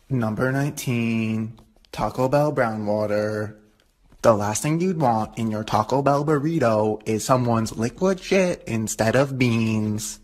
Number 19, Taco Bell brown water. The last thing you'd want in your Taco Bell burrito is someone's liquid shit instead of beans.